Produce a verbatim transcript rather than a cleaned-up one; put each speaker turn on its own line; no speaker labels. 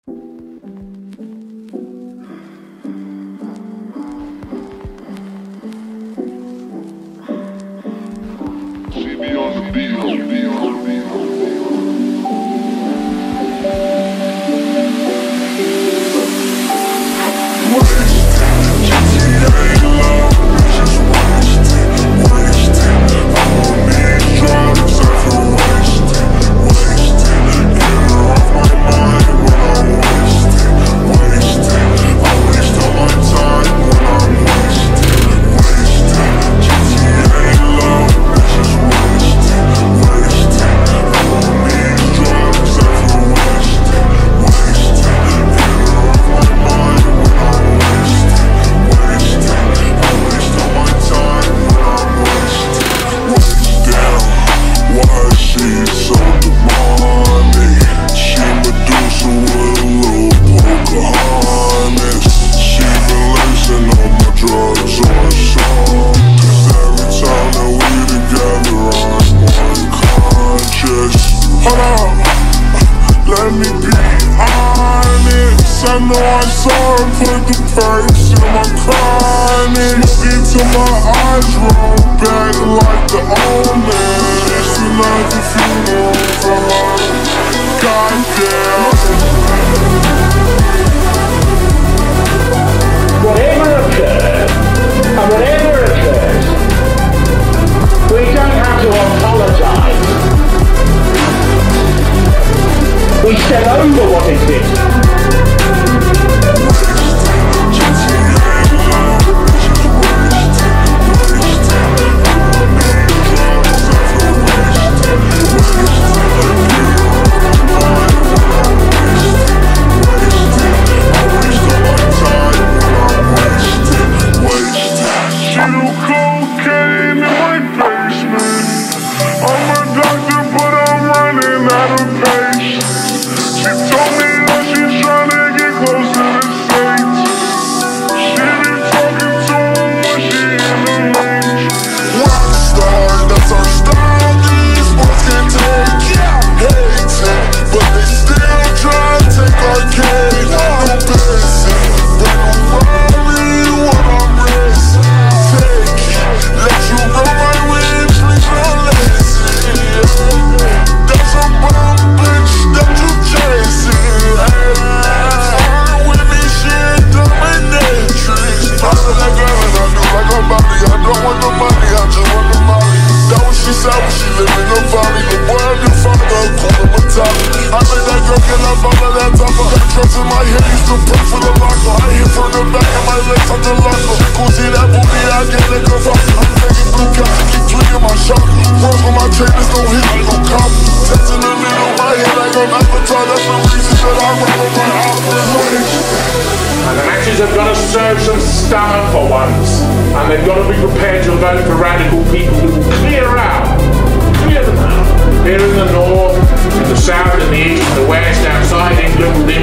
I know I saw her put the perks in my chronic. Looking till my eyes roll back like the omen. Just another funeral for her. Goddamn.
Whatever occurred, and whatever occurs, we don't have to apologize. We step over what exists. Have got to serve some stomach for once, and they've got to be prepared to vote for radical people who will clear out, clear them out. Here in the north, in the south, in the east, in the west, outside England, within